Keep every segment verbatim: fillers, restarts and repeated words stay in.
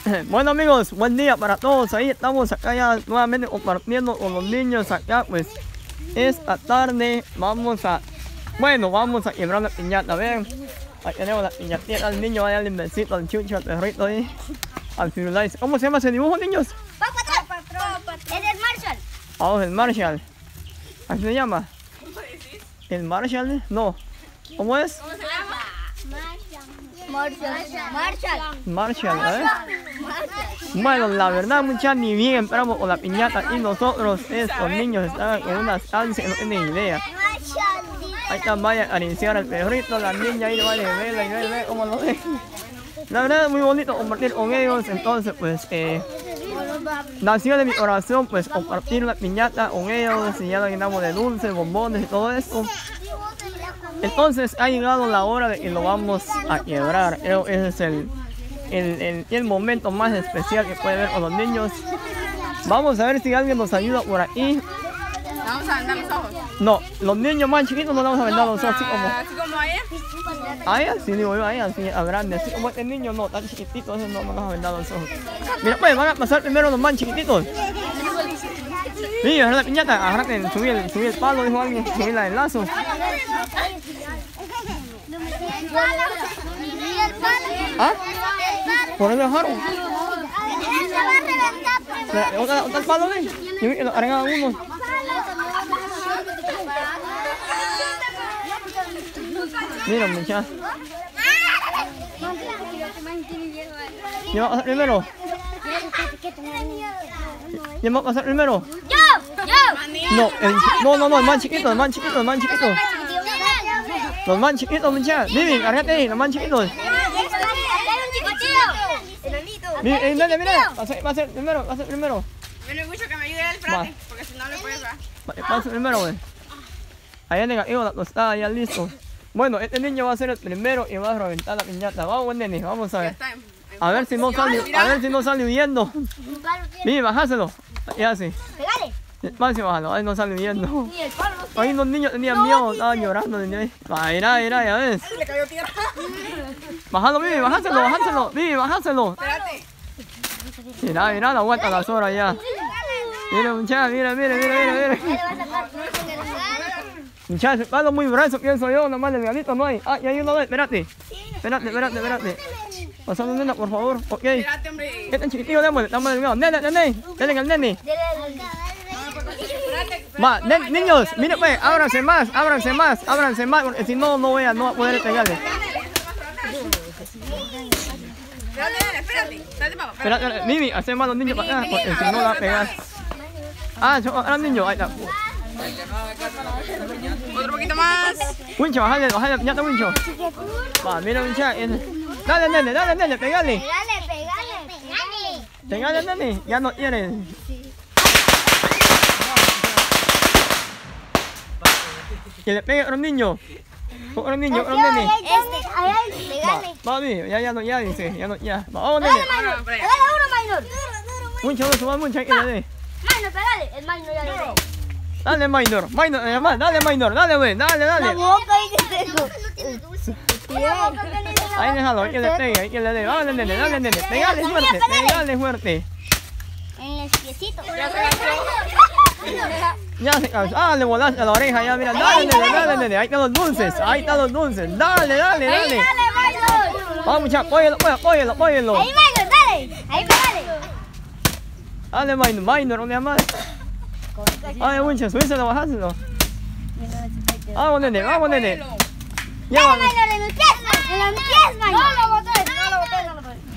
Bueno amigos, buen día para todos. Ahí estamos acá ya nuevamente compartiendo con los niños acá. Pues esta tarde vamos a, bueno, vamos a quebrar la piñata. Vean, ahí tenemos la piñatita al niño, vaya al besito, al chucho, al perrito ahí, al Firulais. ¿Cómo se llama ese dibujo, niños? Paw Patrol. Es el Marshall. Oh, el Marshall. ¿Así se llama? ¿El Marshall? No. ¿Cómo es? ¿Cómo se llama? Marshall. Marshall. Marshall, ¿eh? Bueno, la verdad, muchachos, ni bien esperamos con la piñata y nosotros, estos niños, estaban con unas ansias, no tienen idea. Ahí están, vaya a iniciar al perrito, la niña ahí, vaya a verla y ver, ver cómo lo ven. La verdad es muy bonito compartir con ellos, entonces pues eh, nació de mi corazón pues compartir la piñata con ellos y ya la llenamos de dulces, bombones y todo esto. Entonces ha llegado la hora de que lo vamos a quebrar. Creo que ese es el, el, el, el momento más especial que puede ver con los niños. Vamos a ver si alguien nos ayuda por aquí. ¿Vamos a vendar los ojos? No, los niños más chiquitos no vamos a vendar los ojos así como... ¿Así como a ella? A ella, sí, digo yo, a ella, sí, a grande. Así como este niño no, tan chiquitito, ese no nos vamos a vendar los ojos. Mira, pues van a pasar primero los más chiquititos. Sí, agarra la piñata, agárrate, subí el, subí el palo, dijo alguien, subí la del lazo. ¿Ah? ¿Por eso dejaron? ¿Otra, otra el palo, ven? Yo vi que lo arreglaban unos. Mira, muchachos. ¿Quién va a pasar primero? ¿Quién va a pasar primero? Yo, yo. No, el, no, no, no, el más chiquito, el más chiquito, el más chiquito. Los más chiquitos, muchachos. Vivi, agárrate ahí, los más chiquitos. Vivi, eh, dale, mira, va a ser, va a ser primero, va a ser primero. Viene mucho que me ayude el frate, porque si no le puedes dar. Va a ser primero, güey. Allá negativo, la tostada, ya listo. Bueno, este niño va a ser el primero y va a reventar la piñata. Vamos, buen nene, vamos a ver. A ver si no sale, a ver si no sale huyendo. Vivi, bajáselo. Ya sí. Pegale. Despacio, bájalo, ahí no sale huyendo. Ahí los niños tenían miedo, estaban llorando. Mira, mira, ya ves. Le cayó tierra. Bájalo, Vivi, bajáselo, bajáselo. Vivi, bajáselo. Espérate. Mira, mira, la vuelta a las horas ya. Mira, muchachos, mira, mira, mira, mira, mira. Muchachos, el palo muy grueso, pienso yo, nomás delgadito no hay. Ah, y hay uno, espérate. Espérate, espérate, espérate. Pasando, nena, por favor, ok. Espérate, hombre. Este chiquitito, démosle, estamos delgados. Nene, nene, denle al nene. Va, nen, niños, miren pues, ábranse más, ábranse más, ábranse más, porque si no, no voy a, no voy a poder pegarle. Espérate, espérate. Espérate, papá. Espérate, espérate, Mimi, hace más los niños para acá, porque si no la va a pegar. Ah, ahora niños, ahí está. Otro poquito más. Wincho, bájale, bájale, ya está Wincho. Va, mira, Wincho. Dale, nene, dale, nene, pegale. Pegale, pegale, pegale. Pegale, nene, ya no quiere. Que le pegue a otro niño. Otro niño, otro nene. Este, ahí, pegale. Va, va, Mimi, ya, ya no, ya dice, ya no, ya. Vamos, nene. Pegale uno, Minor. Wincho, no suba mucho, hay que le dé. Minor, pegale. El Minor ya le dio. Dale, Minor, Minor, además, dale, Minor, dale, güey, dale, dale. boca ahí que tengo. Ahí déjalo, hay que le pegue, hay que le dé. Dale, nene, dale, nene. Pegale fuerte, pegale fuerte. En el piecito. Ya se cansó. Ah, le volaste a la oreja, ya, mira. Dale, nene, dale, nene. Ahí están los dulces, ahí están los dulces. Dale, dale, dale. Vamos, muchachos, apóyelo, apóyelo, apóyelo. Ahí, Minor, dale. Ahí, pegale. Dale, Minor, Minor, ¿dónde más? Ay, muchachos, subíselo, bajáselo. Vamos, nene, vamos, nene. Ya, Dale, vamos. Minor, en los pies. En los pies, Minor. No lo boté, no lo boté, no lo boté.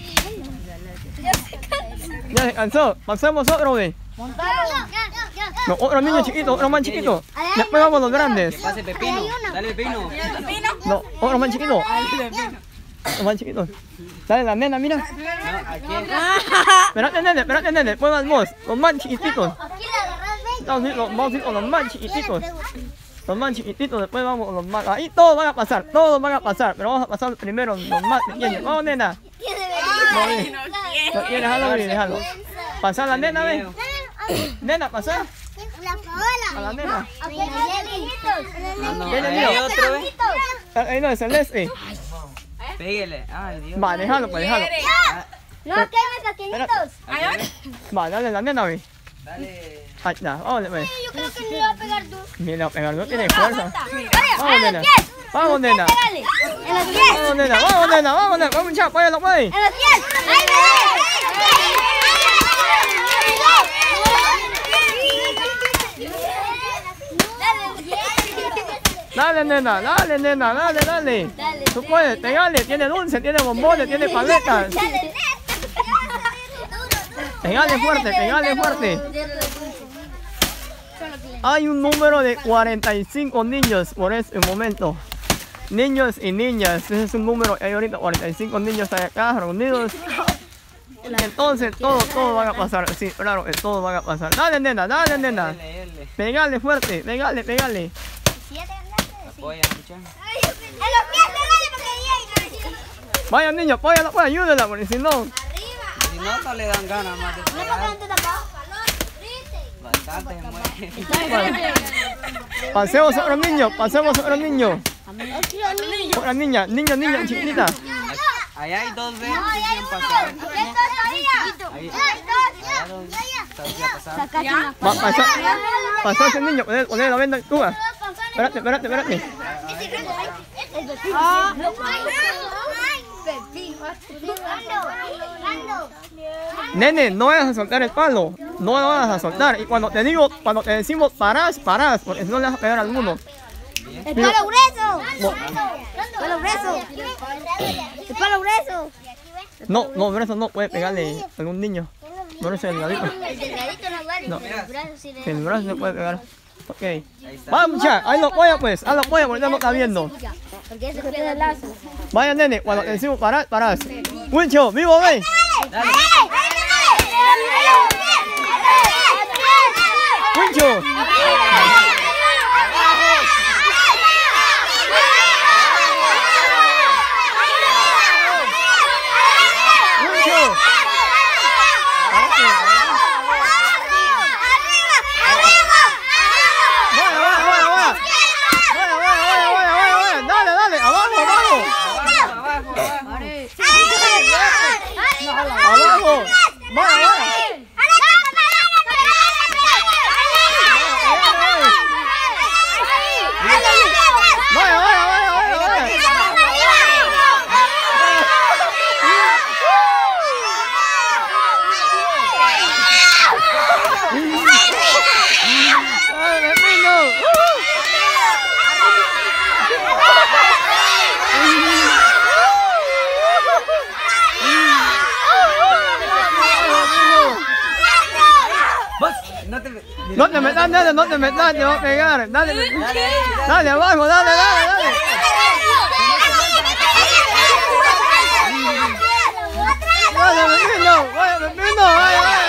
Ya se cansó. Pasemos otro, güey. No, otro niño chiquito, otro más chiquito. Después vamos los grandes. Pase pepino, dale pepino. No, otro más chiquito. Otro más chiquito. Dale la nena, mira. No, aquí. Espérate, nene, espérate, nene. Después vas vos. Los más chiquititos. Aquí la agarras, ven. Vamos a ir, los- vamos a ir con los más chiquititos. Los más chiquititos, después vamos con los más. Ahí todos van a pasar, todos van a pasar. Pero vamos a pasar primero los más pequeños. Vamos, nena. No, ven. No quiere dejarlo, ven, déjalo. Pasar la nena, ven. Nena, pasar. La A la paola. nena. Aquí hay niñitos. No, no, Viene, ahí mira. hay otro, ¿ves? Ahí no, es celeste. Pégale. Ay, Dios. Va, déjalo, pues déjalo. No, que me pequeñitos. Va, dale la nena, ve. Dale. Ahí está, vamos, ve. Yo creo que no le va a pegar tú. Mira, a pegar, no tiene fuerza. Vamos, En nena. los pies. Vamos, nena. Pégale. En los pies. Vamos, nena, vamos, nena, vamos, nena. Vamos, muchacha, váyalo, pues. En los pies. ¡Ay, Dale, nena, dale, nena, dale, dale. Tú puedes, pegale, tiene dulce, tiene bombones, tiene paletas. Pegale fuerte, pegale fuerte. Hay un número de cuarenta y cinco niños por este momento. Niños y niñas, ese es un número, hay ahorita cuarenta y cinco niños acá reunidos. Entonces todo, todo va a pasar, sí, claro, que todo va a pasar. Dale, nena, dale, nena. Dale, dale. Pegale fuerte, pegale, pegale. Apoya, muchacha. En los pies, pégale porque ahí hay. Vaya niño, apóyala, pues ayúdela, porque si no. Si no, no le dan ganas más de pegar. Bastante se muere. Pasemos a los niños, pasemos a los niños. A las niñas, niños, niñas, chiquititas. Allá hay dos veces que han pasado. Ahí. Allá dos. Todavía pasaron. Va, pasa, pasa ese niño, poner, poner la venda tú. Espérate, espérate, espérate. Nene, no vayas a soltar el palo, no lo vas a soltar. Y cuando te digo, cuando te decimos parás, parás, porque si no le vas a pegar a alguno. El palo grueso. El palo grueso. El palo grueso. No, no, por eso no puede pegarle a algún niño. No es el delgadito. El delgadito no vale. No. El brazo sí le. El brazo se puede pegar. Ok. Vamos, muchachos, ahí lo apoya pues, ahí lo apoya porque ya no está viendo. Porque ese es el lazo. Vaya nene, cuando te decimos parás, parás. Wincho, vivo, ve. Dale. Wincho. Wincho. Vaya, vaya, vaya, vaya. Vaya, vaya, vaya, vaya, vaya, vaya. Dale, dale, abajo, abajo. Abajo, abajo. Abajo. Vaya, vaya. Vaya, vaya, vaya, vaya, vaya. Ay, me pino. Vos, no te... No te metas, dale, no te metas, te va a pegar. Dale, Dale, dale. dale abajo, dale, dale, dale. Vaya, Pepino, vaya, Pepino, vaya, vaya,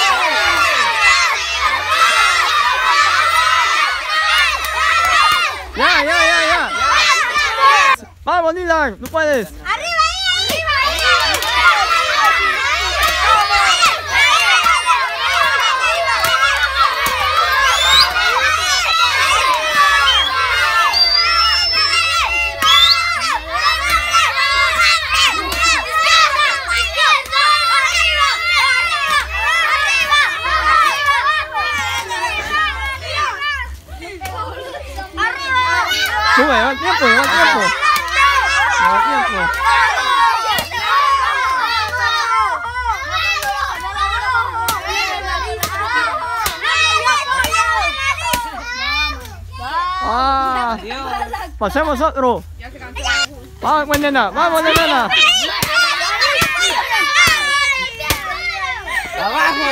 vaya. Ya, ya, ya, ya. Vamos, Dylan, tú puedes. Sube, lleva tiempo, lleva tiempo. Lleva tiempo. Ah, pasemos otro. Vamos, pues, nena, vamos, nena. Abajo.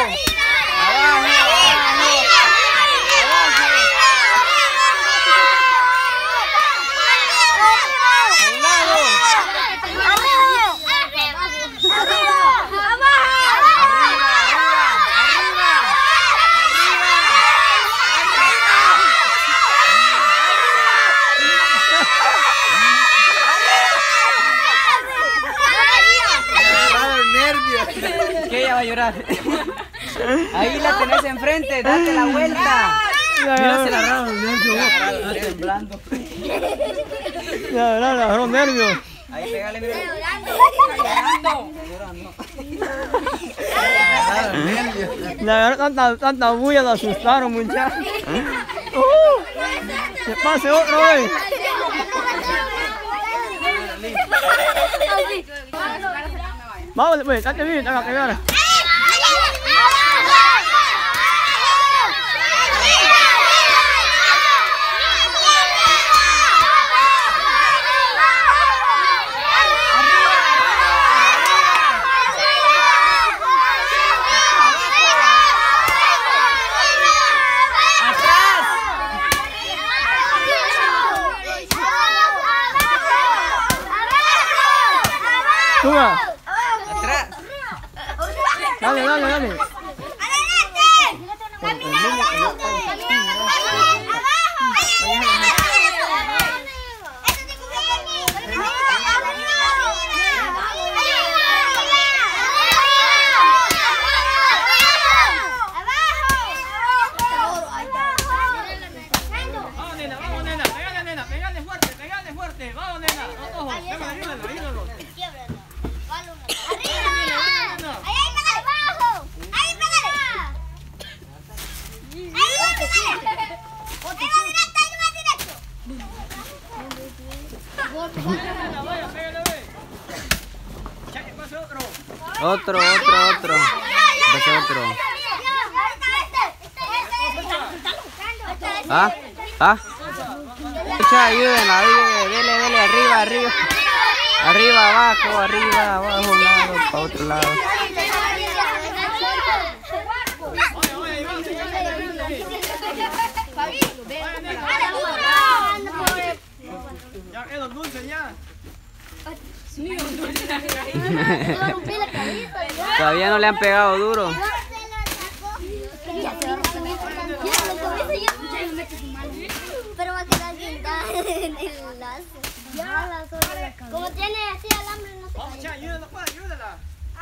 Que ella va a llorar. Ahí la tenés enfrente, date la vuelta. Mira, se la agarraron los nervios. Está temblando. Ya, ya, ya, los nervios. Ahí pégale, mira. Llorando. Está llorando. La verdad, tanta, tanta bulla lo asustaron, muchachos. Uh, ¡Que pase otro, eh! Vamos, pues, date bien, date pegar. Suba. Atrás. Dale, dale, dale. Vamos, nena, vamos, nena. Pegale, nena, pegale fuerte, pegale fuerte. Vamos, nena. Ojo, ayúdalo, ayúdalo. Otro, otro, otro. Ese otro. ¿Ah? ¿Ah? Mucha ayuda, dele, dele, arriba, arriba. Arriba, abajo, arriba, abajo, un lado, para otro lado. Ya, es los dulces, ya. Todavía no le han pegado duro. Pero va a quedar guindada en el lazo. Como tiene así alambre, no se Vamos, cae. ya, ayúdala, pues, ayúdala.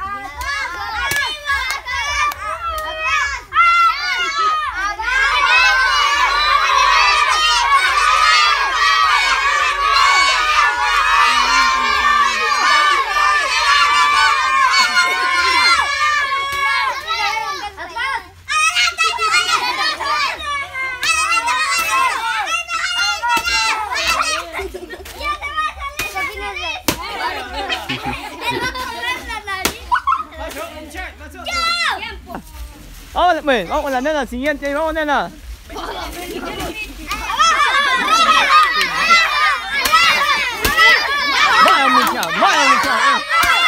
Vamos, pues, vamos con la nena siguiente, vamos, nena. Vaya muchacha, vaya muchacha.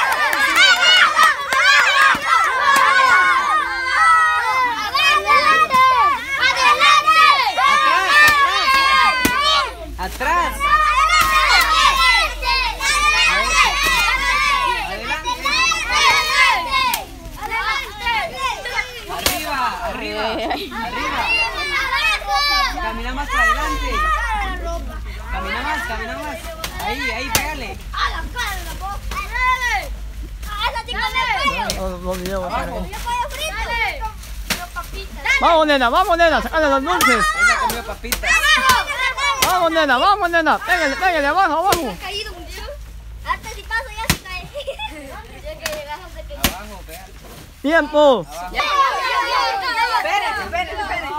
Atrás. Arriba, arriba, arriba. Camina más para adelante. Camina más, camina más. Ahí, ahí, pégale. No, no olvidemos bajar ahí. Vamos, nena, vamos, nena, sacale los dulces. Esa comió papitas. Vamos, nena, vamos, nena. Pégale, pégale, abajo, abajo. Hasta si paso ya se cae. Abajo, pégale. Tiempo. Espérate, espérate, espérate.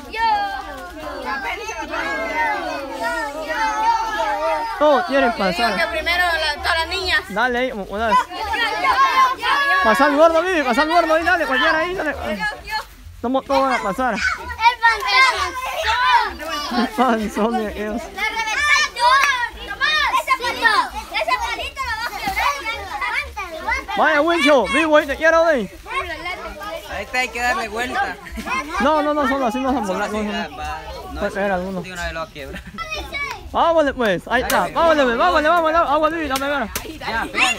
Todos quieren pasar. Que primero la, todas las niñas. Dale ahí, una vez. Pasa el gordo, Vivi, pasa el gordo ahí, dale, cualquiera ahí, dale. Somos todos van a pasar. El panzón de ellos. Vaya, Wincho, vivo ahí, te quiero ahí. Ahí está, hay que darle vuelta. No, no, no, solo así no son Solo volar. así, No, ah, no. va. No, Puede pegar alguno. de una vez lo va a quebrar. Vámonos pues, ahí está. Vámonos, pues, vámonos, vámonos. Agua, Vivi, la pegar. Ya, pégale.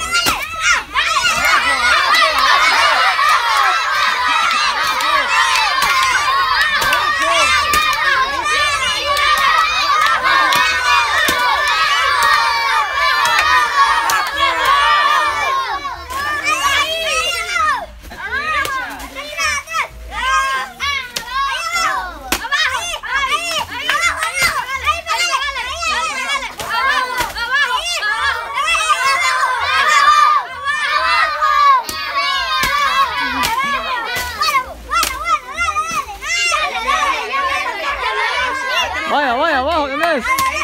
Vaya, vaya, abajo, tenés.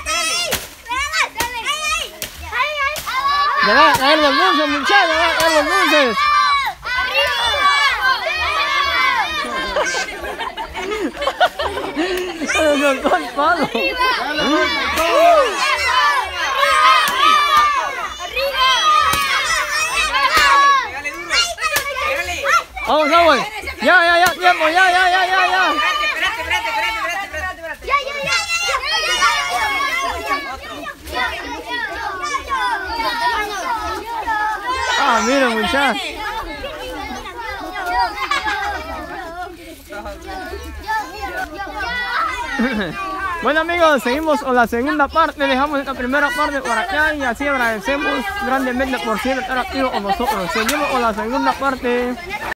Le van a caer los dulces, muchachos, le van a caer los dulces. Se soltó el palo. Vamos, vamos. Ya, ya, ya, tiempo, ya, ya, ya, ya, ya. Espérate, espérate, espérate, espérate, espérate, espérate. Ya, ya, ya. Ah, mira, muchachos. Bueno amigos, seguimos con la segunda parte, dejamos esta primera parte por acá y así agradecemos grandemente por siempre estar activos con nosotros. Seguimos con la segunda parte.